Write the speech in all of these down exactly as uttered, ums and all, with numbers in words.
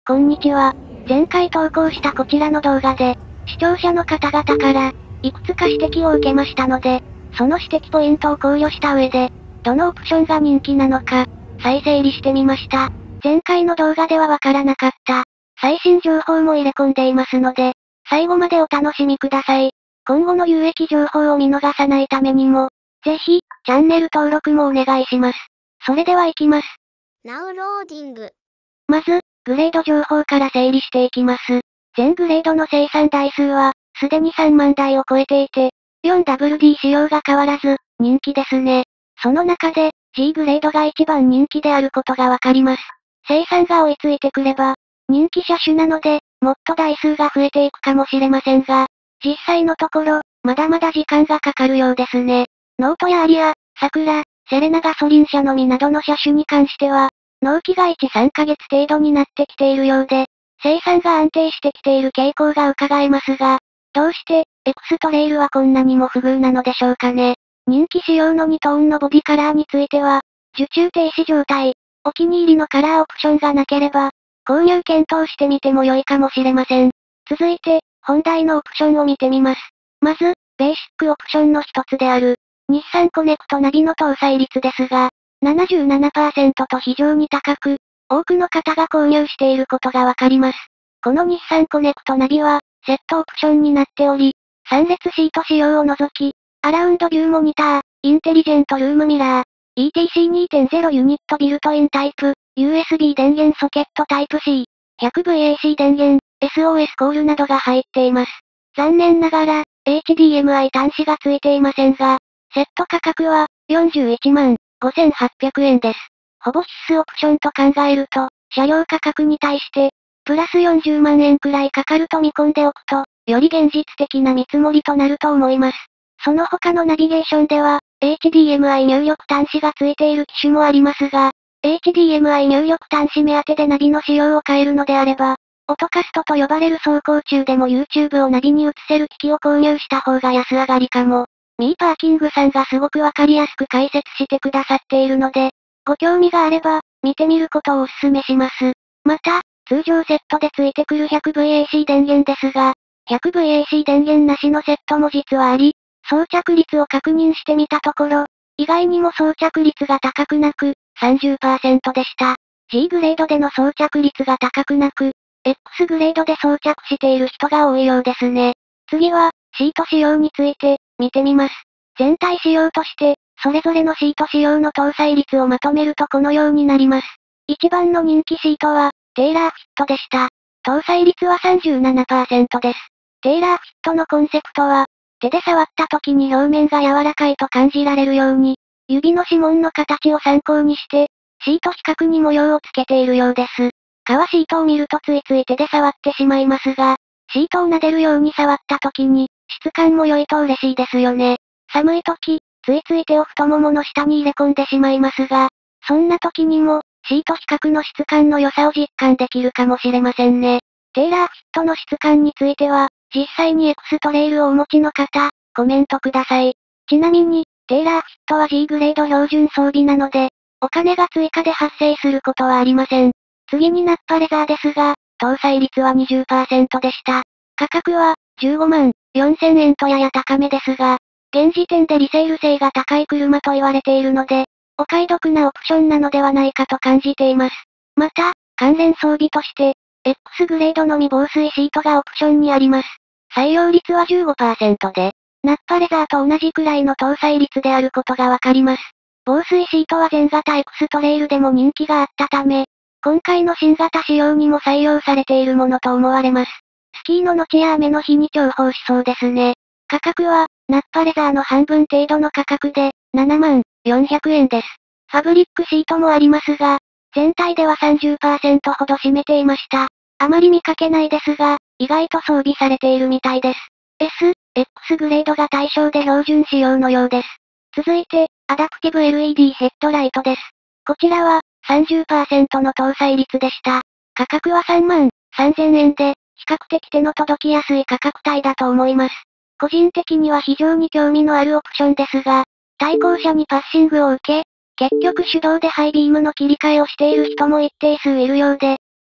こんにちは。前回投稿したこちらの動画で、視聴者の方々から、いくつか指摘を受けましたので、その指摘ポイントを考慮した上で、どのオプションが人気なのか、再整理してみました。前回の動画ではわからなかった、最新情報も入れ込んでいますので、最後までお楽しみください。今後の有益情報を見逃さないためにも、ぜひ、チャンネル登録もお願いします。それでは行きます。 Now loading。 まず、グレード情報から整理していきます。全グレードの生産台数は、すでにさんまんだいを超えていて、よんダブリューディー 仕様が変わらず、人気ですね。その中で、G グレードが一番人気であることがわかります。生産が追いついてくれば、人気車種なので、もっと台数が増えていくかもしれませんが、実際のところ、まだまだ時間がかかるようですね。ノートやアリア、サクラ、セレナガソリン車のみなどの車種に関しては、納期がいち、さんかげつ程度になってきているようで、生産が安定してきている傾向が伺えますが、どうして、エクストレイルはこんなにも不遇なのでしょうかね。人気仕様のにトーンのボディカラーについては、受注停止状態、お気に入りのカラーオプションがなければ、購入検討してみても良いかもしれません。続いて、本題のオプションを見てみます。まず、ベーシックオプションの一つである、日産コネクトナビの搭載率ですが、ななじゅうななパーセント と非常に高く、多くの方が購入していることがわかります。この日産コネクトナビは、セットオプションになっており、さん列シート仕様を除き、アラウンドビューモニター、インテリジェントルームミラー、イーティーシーにてんゼロ ユニットビルトインタイプ、ユーエスビー 電源ソケットタイプ C、ひゃくブイエーシー 電源、エスオーエス コールなどが入っています。残念ながら、エイチディーエムアイ 端子が付いていませんが、セット価格は、よんじゅういちまんごせんはっぴゃくえんです。ほぼ必須オプションと考えると、車両価格に対して、プラスよんじゅうまんえんくらいかかると見込んでおくと、より現実的な見積もりとなると思います。その他のナビゲーションでは、エイチディーエムアイ 入力端子が付いている機種もありますが、エイチディーエムアイ 入力端子目当てでナビの仕様を変えるのであれば、オトカストと呼ばれる走行中でも YouTube をナビに映せる機器を購入した方が安上がりかも。ミーパーキングさんがすごくわかりやすく解説してくださっているので、ご興味があれば、見てみることをお勧めします。また、通常セットで付いてくる ひゃくブイエーシー 電源ですが、ひゃくブイエーシー 電源なしのセットも実はあり、装着率を確認してみたところ、意外にも装着率が高くなく、さんじゅっパーセントでした。G グレードでの装着率が高くなく、X グレードで装着している人が多いようですね。次は、シート仕様について、見てみます。全体仕様として、それぞれのシート仕様の搭載率をまとめるとこのようになります。一番の人気シートは、テーラーフィットでした。搭載率は さんじゅうななパーセント です。テーラーフィットのコンセプトは、手で触った時に表面が柔らかいと感じられるように、指の指紋の形を参考にして、シート比較に模様をつけているようです。革シートを見るとついつい手で触ってしまいますが、シートを撫でるように触った時に、質感も良いと嬉しいですよね。寒い時、ついつい手を太ももの下に入れ込んでしまいますが、そんな時にも、シート比較の質感の良さを実感できるかもしれませんね。テーラーフィットの質感については、実際にエクストレイルをお持ちの方、コメントください。ちなみに、テーラーフィットは G グレード標準装備なので、お金が追加で発生することはありません。次にナッパレザーですが、搭載率は にじゅっパーセント でした。価格は、じゅうごまんよんせんえんとやや高めですが、現時点でリセール性が高い車と言われているので、お買い得なオプションなのではないかと感じています。また、関連装備として、X グレードのみ防水シートがオプションにあります。採用率は じゅうごパーセント で、ナッパレザーと同じくらいの搭載率であることがわかります。防水シートは全型エクストレイルでも人気があったため、今回の新型仕様にも採用されているものと思われます。スキーの後や雨の日に重宝しそうですね。価格は、ナッパレザーの半分程度の価格で、ななまんよんひゃくえんです。ファブリックシートもありますが、全体では さんじゅっパーセント ほど占めていました。あまり見かけないですが、意外と装備されているみたいです。S、X グレードが対象で標準仕様のようです。続いて、アダプティブ エルイーディー ヘッドライトです。こちらは、さんじゅっパーセント の搭載率でした。価格はさんまんさんぜんえんで、比較的手の届きやすい価格帯だと思います。個人的には非常に興味のあるオプションですが、対向車にパッシングを受け、結局手動でハイビームの切り替えをしている人も一定数いるようで、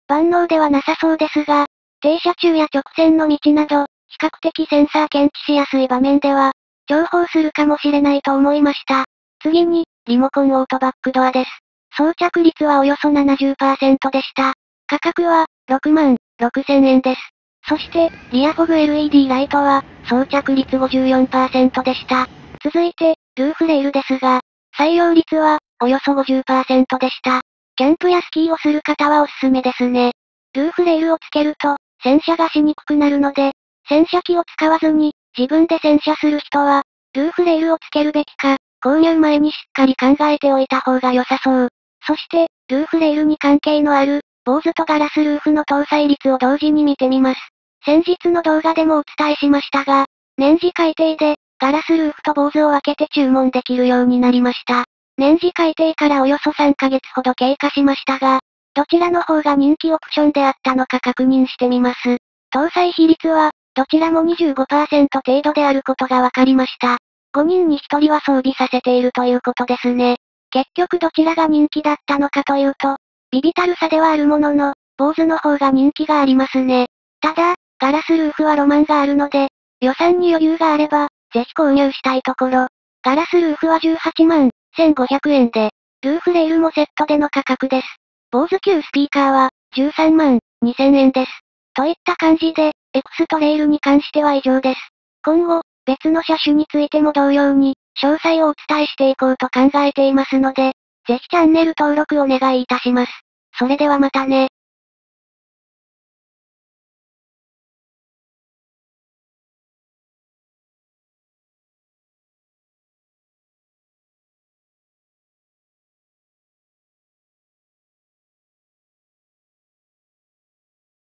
万能ではなさそうですが、停車中や直線の道など、比較的センサー検知しやすい場面では、重宝するかもしれないと思いました。次に、リモコンオートバックドアです。装着率はおよそ ななじゅっパーセント でした。価格は、ろくまんろくせんえんです。そして、リアフォグ エルイーディー ライトは、装着率 ごじゅうよんパーセント でした。続いて、ルーフレールですが、採用率は、およそ ごじゅっパーセント でした。キャンプやスキーをする方はおすすめですね。ルーフレールをつけると、洗車がしにくくなるので、洗車機を使わずに、自分で洗車する人は、ルーフレールをつけるべきか、購入前にしっかり考えておいた方が良さそう。そして、ルーフレールに関係のある、坊主とガラスルーフの搭載率を同時に見てみます。先日の動画でもお伝えしましたが、年次改定で、ガラスルーフと坊主を分けて注文できるようになりました。年次改定からおよそさんかげつほど経過しましたが、どちらの方が人気オプションであったのか確認してみます。搭載比率は、どちらも にじゅうごパーセント 程度であることが分かりました。ごにんにひとりは装備させているということですね。結局どちらが人気だったのかというと、微々たる差ではあるものの、坊主の方が人気がありますね。ただ、ガラスルーフはロマンがあるので、予算に余裕があれば、ぜひ購入したいところ。ガラスルーフはじゅうはちまんせんごひゃくえんで、ルーフレールもセットでの価格です。坊主級スピーカーは、じゅうさんまんにせんえんです。といった感じで、エクストレイルに関しては以上です。今後、別の車種についても同様に、詳細をお伝えしていこうと考えていますので、ぜひチャンネル登録お願いいたします。それではまたね。